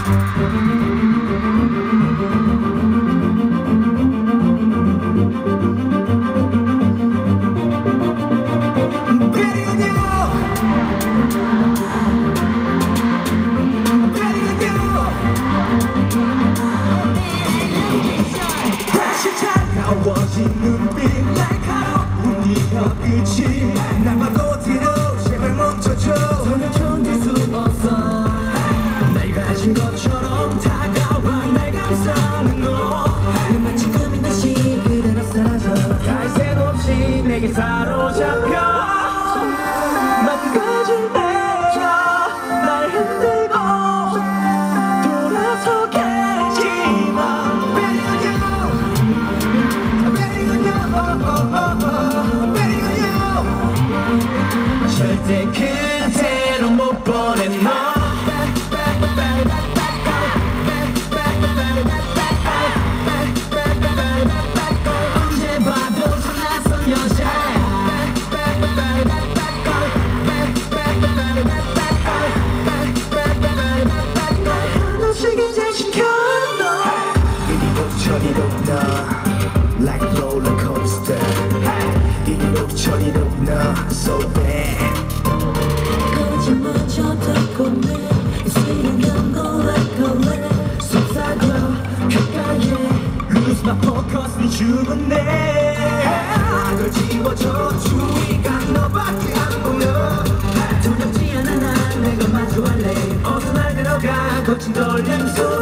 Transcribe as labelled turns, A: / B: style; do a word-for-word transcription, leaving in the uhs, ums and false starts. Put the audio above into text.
A: 눈빛 날카로운 네 혀끝이 날 봐도 뒤로 제발 멈춰줘. 전혀 견딜 수 없어. 날 가진 것처럼 다가와 날 감싸는 너. 마치 꿈인 듯이 그대로 사라져. 갈 새 없이 내게 사로잡혀. 망가진 내가 날 흔들고 돌아서겠지만 절대 그대로 못 보내 너. 언제 봐도 저 낯선 여자야. 하나씩 이제 시켜 너. 이리로 저리로 너 like a roller coaster. 이리로 저리로 너 so bad.
B: 거짓말 쳐다보네. 있으면 노래걸래.
A: 속삭여 가까이에 lose my focus. 네 주문에 널 지워줘. 주위가 너밖에 안 보여.
B: 두렵지 않아 난 내가 마주할래.
A: 어서 날 들어가 거친 떨림 속